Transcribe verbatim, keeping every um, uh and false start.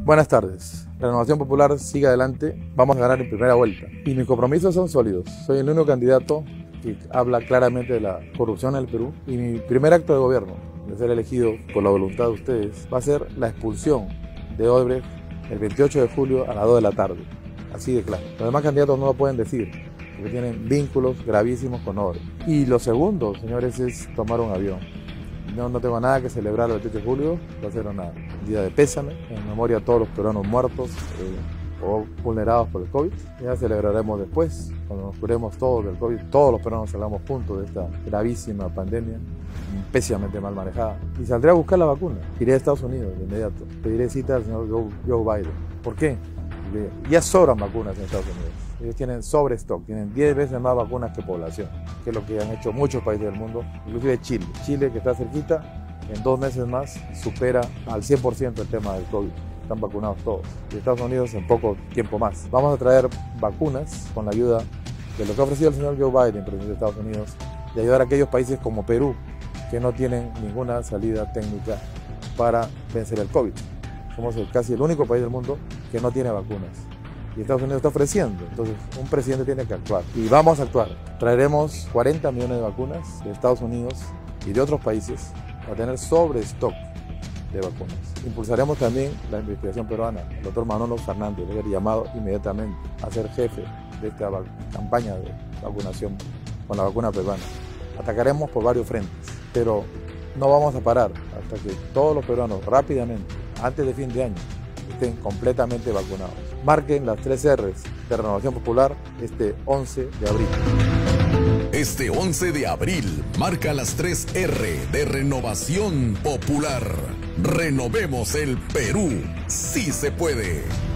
Buenas tardes. Renovación Popular sigue adelante. Vamos a ganar en primera vuelta. Y mis compromisos son sólidos. Soy el único candidato que habla claramente de la corrupción en el Perú. Y mi primer acto de gobierno, de ser elegido por la voluntad de ustedes, va a ser la expulsión de Odebrecht el veintiocho de julio a las dos de la tarde. Así de claro. Los demás candidatos no lo pueden decir, porque tienen vínculos gravísimos con Odebrecht. Y lo segundo, señores, es tomar un avión. No, no tengo nada que celebrar el veintiocho de julio, va a ser una día de pésame, en memoria a todos los peruanos muertos eh, o vulnerados por el COVID. Ya celebraremos después, cuando nos curemos todos del COVID, todos los peruanos salgamos juntos de esta gravísima pandemia, pésimamente mal manejada. Y saldré a buscar la vacuna, iré a Estados Unidos de inmediato, pediré cita al señor Joe, Joe Biden. ¿Por qué? Porque ya sobran vacunas en Estados Unidos. Ellos tienen sobre stock, tienen diez veces más vacunas que población, que es lo que han hecho muchos países del mundo, inclusive Chile. Chile, que está cerquita, en dos meses más supera al cien por ciento el tema del COVID. Están vacunados todos. Y Estados Unidos en poco tiempo más. Vamos a traer vacunas con la ayuda de lo que ha ofrecido el señor Joe Biden, presidente de Estados Unidos, de ayudar a aquellos países como Perú, que no tienen ninguna salida técnica para vencer el COVID. Somos el, casi el único país del mundo que no tiene vacunas. Y Estados Unidos está ofreciendo, entonces un presidente tiene que actuar. Y vamos a actuar. Traeremos cuarenta millones de vacunas de Estados Unidos y de otros países para tener sobre stock de vacunas. Impulsaremos también la investigación peruana. El doctor Manolo Fernández debe ser llamado inmediatamente a ser jefe de esta campaña de vacunación con la vacuna peruana. Atacaremos por varios frentes, pero no vamos a parar hasta que todos los peruanos rápidamente, antes de fin de año, estén completamente vacunados. Marquen las tres R's de Renovación Popular este once de abril. Este once de abril marca las tres R de Renovación Popular. Renovemos el Perú. ¡Sí se puede!